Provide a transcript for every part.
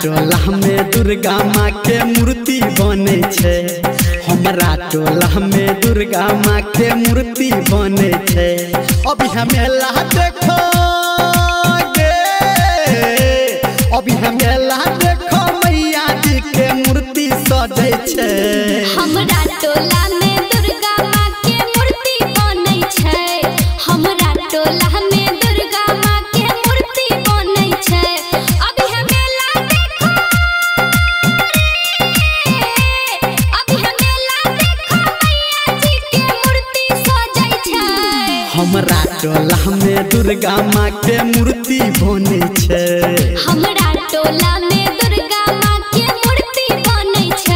टोला में दुर्गा माँ के मूर्ति बने छे। हमरा टोला में दुर्गा माँ के मूर्ति बने छे। अभी मेला देखो गे, अभी मेला देखो मैया जी के मूर्ति सजे छे। हमरा टोला में दुर्गा माँ के मूर्ति बने छे। हमरा टोला में दुर्गा माँ के मूर्ति बने छे। अभी मेला देखो अभी मेला देखो मैया जी के मूर्ति सजे छे। हमरा टोला में दुर्गा माँ के मूर्ति बने छे। हमरा टोला में दुर्गा माँ के मूर्ति बने छे।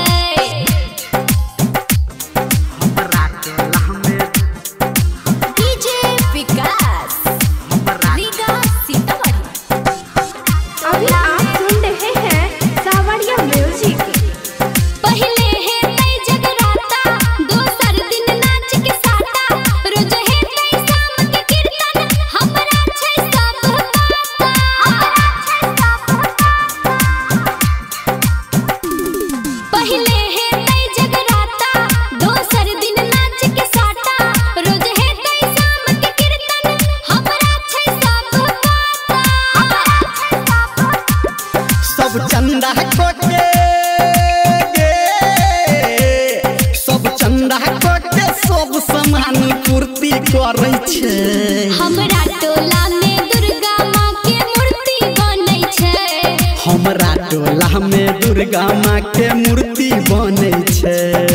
हमरा टोला में डीजे विकास रीगा सीतामढ़ी। अभी आप सुन रहे हैं सावरिया म्यूजिक। पहले है तई जगराता, दोसर दिन नाच के साटा। रोज है तई शाम के कीर्तन, हमरा छै सब पता। पहले है तई जगराता, दोसर दिन नाच के साटा। रोज है तई शाम के कीर्तन, हमरा छै सब पता। सब चंदा कोटे गे, सब चंदा कोटे सब सामान पूर्ति करे छे। हमरा टोला में दुर्गा माँ के मूर्ति बने छे। हमरा टोला में दुर्गा माँ के मूर्ति बने छे।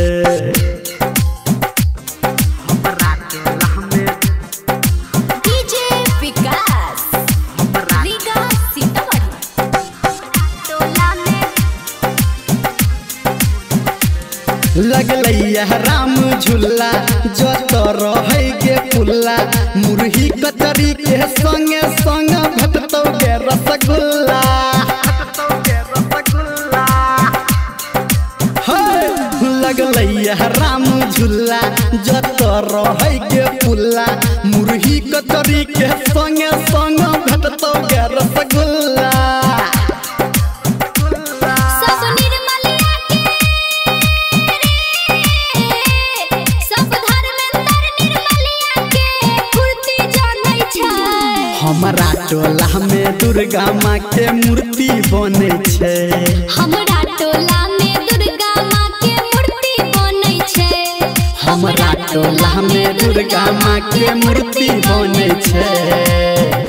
हमरा टोला में डीजे विकास रीगा सीतामढ़ी। टोला में लगलैया राम झूला जत रहे गे पुल्ला। मुरही कचरी के संगे संग भटतो गे रसगुल्ला। लगलैया राम झूला जत रहे गे पुल्ला। मुरही कचरी के संगे संग भटतो गे रसगुल्ला। सब निर्मलिया के सब धर्मेंद्र निर्मलिया के मूर्ति जानै छै। हमरा टोला में दुर्गा माँ के मूर्ति बने छे। हमरा टोला में दुर्गा माँ के मूर्ति बने छे। हमरा टोला में दुर्गा माँ के मूर्ति बने छे।